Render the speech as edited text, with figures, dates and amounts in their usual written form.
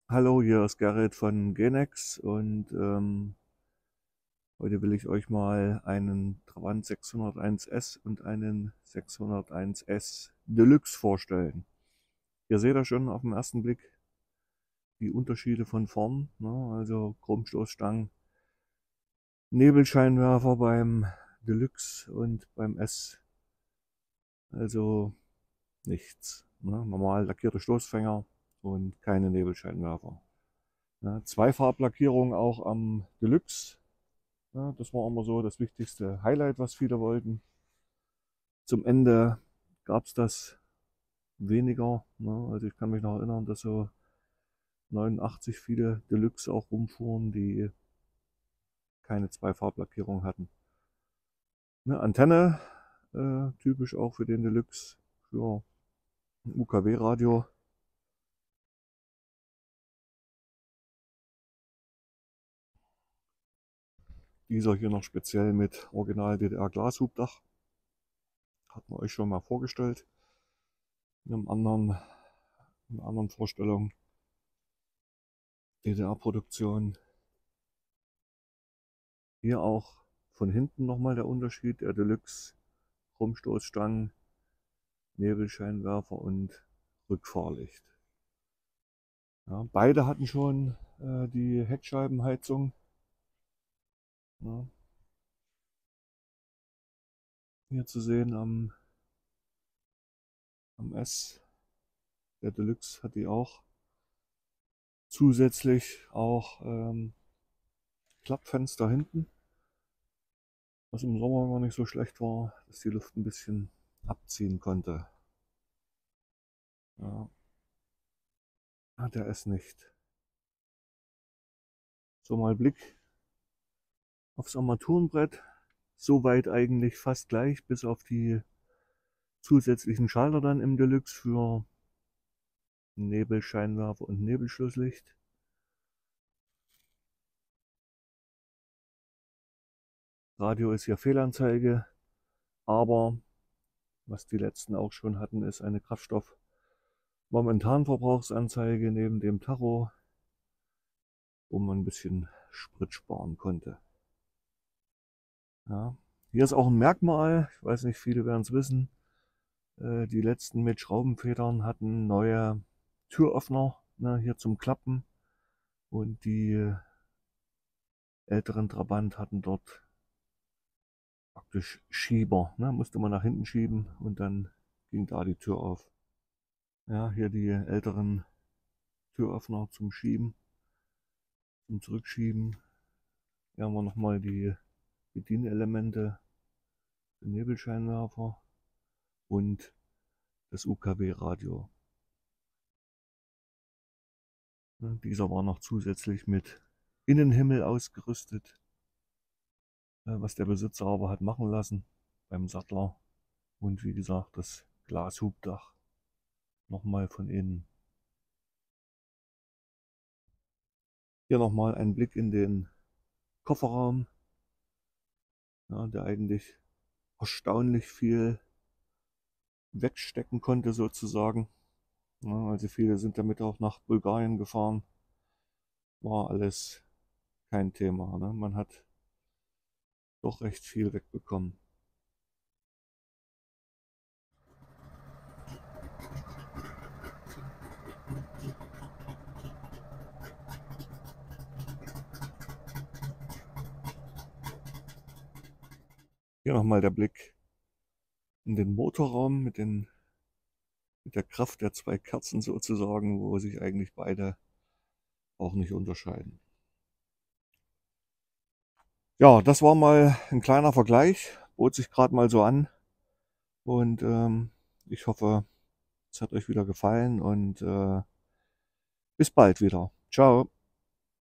Hallo, hier ist Gerrit von Genex und heute will ich euch mal einen Trabant 601S und einen 601S Deluxe vorstellen. Ihr seht ja schon auf den ersten Blick die Unterschiede von vorn, ne? Also Chromstoßstangen, Nebelscheinwerfer beim Deluxe und beim S, also nichts. Ne? Normal lackierte Stoßfänger und keine Nebelscheinwerfer. Ja, Zweifarblackierung auch am Deluxe. Ja, das war immer so das wichtigste Highlight, was viele wollten. Zum Ende gab es das weniger. Ne? Also ich kann mich noch erinnern, dass so 89 viele Deluxe auch rumfuhren, die keine Zweifarblackierung hatten. Eine Antenne, typisch auch für den Deluxe, für ein UKW-Radio. Dieser hier noch speziell mit Original DDR-Glashubdach. Hatten wir euch schon mal vorgestellt. In einer anderen Vorstellung. DDR-Produktion. Hier auch von hinten nochmal der Unterschied. Der Deluxe, Chromstoßstangen, Nebelscheinwerfer und Rückfahrlicht. Ja, beide hatten schon die Heckscheibenheizung. Ja, hier zu sehen am S. Der Deluxe hat die auch. Zusätzlich auch Klappfenster hinten, was im Sommer gar nicht so schlecht war, dass die Luft ein bisschen abziehen konnte. Ja, hat der S nicht. So, mal Blick aufs Armaturenbrett. Soweit eigentlich fast gleich, bis auf die zusätzlichen Schalter dann im Deluxe für Nebelscheinwerfer und Nebelschlusslicht. Radio ist hier Fehlanzeige, aber was die letzten auch schon hatten, ist eine Kraftstoff-Momentanverbrauchsanzeige neben dem Tacho, wo man ein bisschen Sprit sparen konnte. Ja. Hier ist auch ein Merkmal, ich weiß nicht, viele werden es wissen, die letzten mit Schraubenfedern hatten neue Türöffner, ne, hier zum Klappen, und die älteren Trabant hatten dort praktisch Schieber, ne, musste man nach hinten schieben und dann ging da die Tür auf. Ja, hier die älteren Türöffner zum Schieben, zum Zurückschieben. Hier haben wir nochmal die Bedienelemente, den Nebelscheinwerfer und das UKW-Radio. Dieser war noch zusätzlich mit Innenhimmel ausgerüstet, was der Besitzer aber hat machen lassen beim Sattler. Und wie gesagt, das Glashubdach nochmal von innen. Hier nochmal ein Blick in den Kofferraum, ja, der eigentlich erstaunlich viel wegstecken konnte sozusagen. Ja, also viele sind damit auch nach Bulgarien gefahren. War alles kein Thema. Ne? Man hat doch recht viel wegbekommen. Hier nochmal der Blick in den Motorraum mit der Kraft der zwei Kerzen sozusagen, wo sich eigentlich beide auch nicht unterscheiden. Ja, das war mal ein kleiner Vergleich, bot sich gerade mal so an, und ich hoffe, es hat euch wieder gefallen und bis bald wieder. Ciao.